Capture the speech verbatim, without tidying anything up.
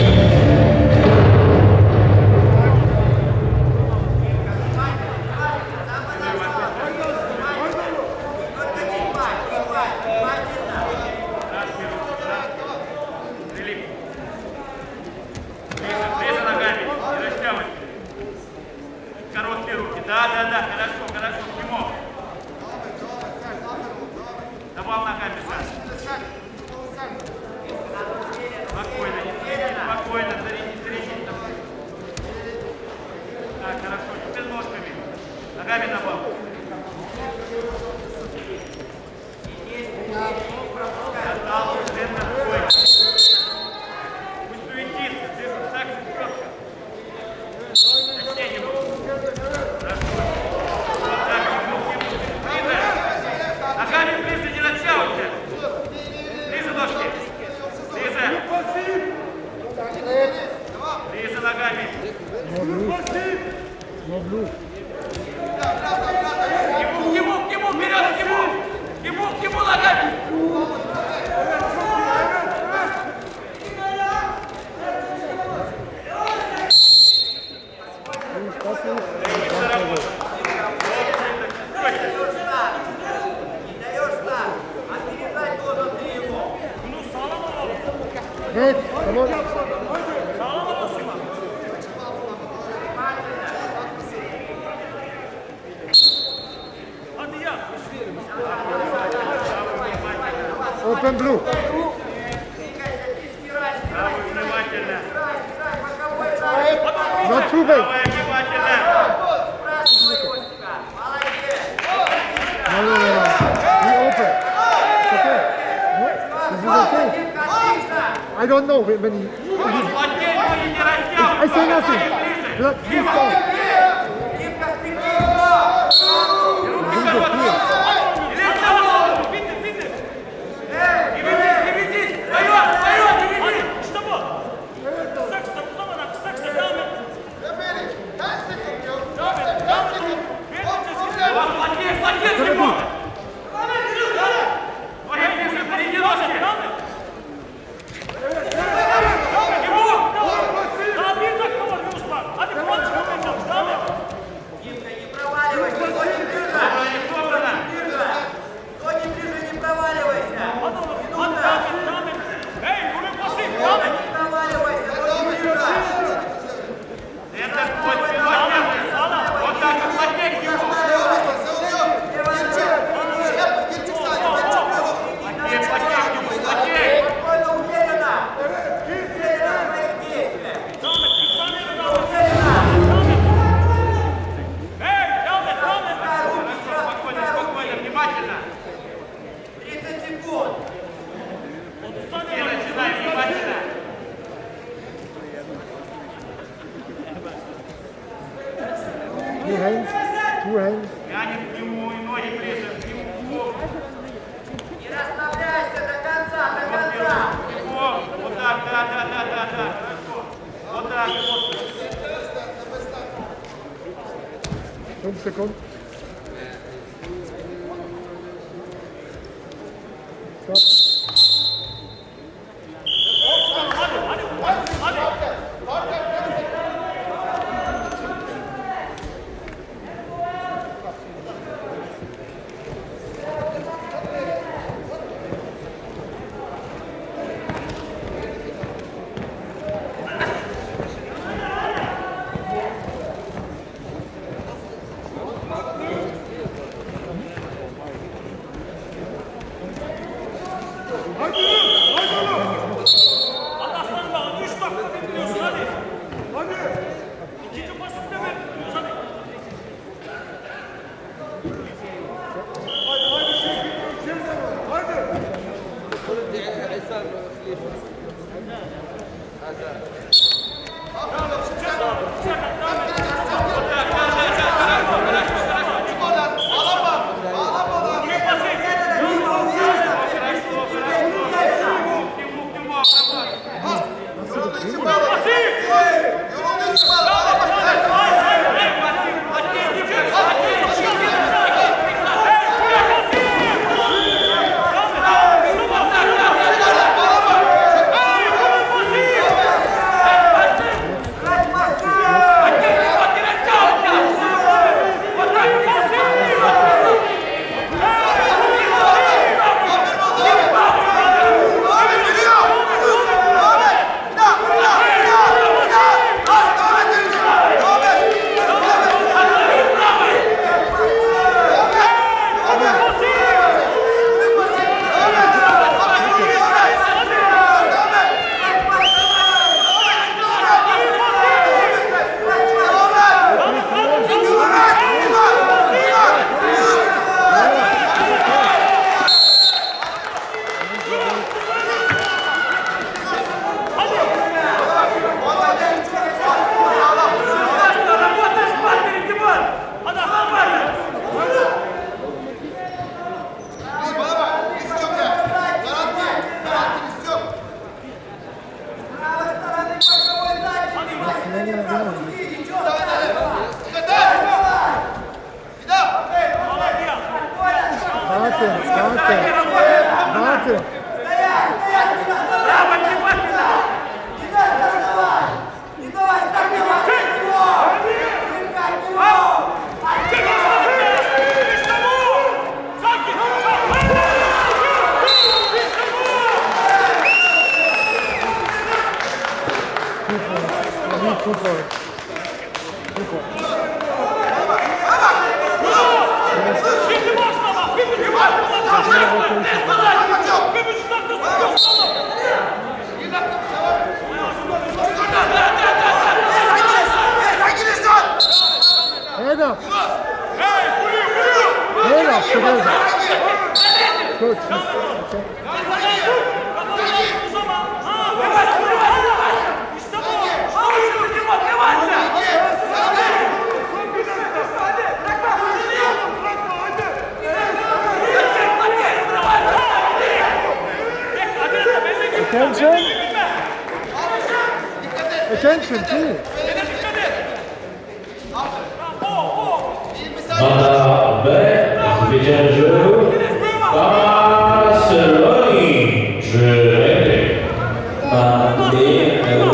Open blue. Not too big. No, no, no, no. We open. It's okay. No, this is okay. I don't know when he... I say nothing. Look, please stop. This is okay. Two hands, two hands. Тянет к нему и ноги ближе, к нему. Не расслабляйся до конца, до конца. Вот так, да, да, да, да, да, хорошо. Вот так, вот. Fünf Sekunden. Stop. Two points. I need two points. Two points. Şimdi başlama. Bir buçuk dakika sonra. Bir buçuk dakika sonra. Head up. Head up together. Good. Okay. Attention. Attention, please. Banda B zwyciężył Barcelonii trzy. Bandy